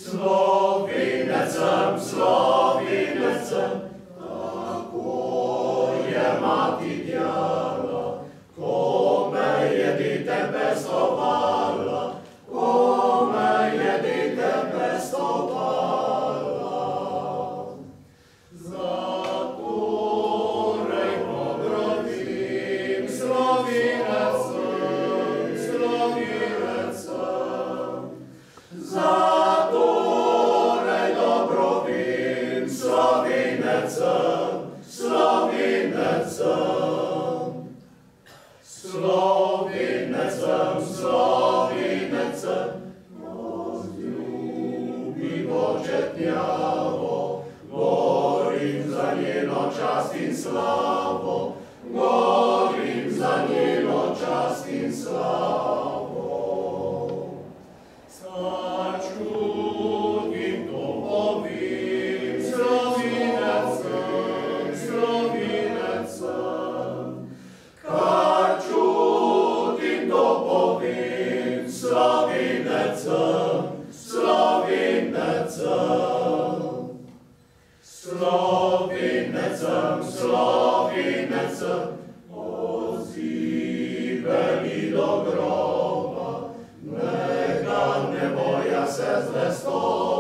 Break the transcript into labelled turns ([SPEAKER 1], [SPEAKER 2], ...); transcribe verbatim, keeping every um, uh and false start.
[SPEAKER 1] Slovinecem, slovinecem, tako je mati djala, kome je dite pestovala, kome je dite pestovala. Zatorej pogredim slovinecem, slovinecem, zatorej dobrobim slovinecem, slovinecem. Slovinecem, slovinecem, vzljubi početnjavo, gorim za njeno čast in slavo, gorim za njeno čast in slavo. Saj čutim to povim, slovinecem, slovinecem, kar čutim to povim, slovinecem, slovinecem. Slovinecem, slovinecem, pozibeli do groba, neka ne boja se zvesto.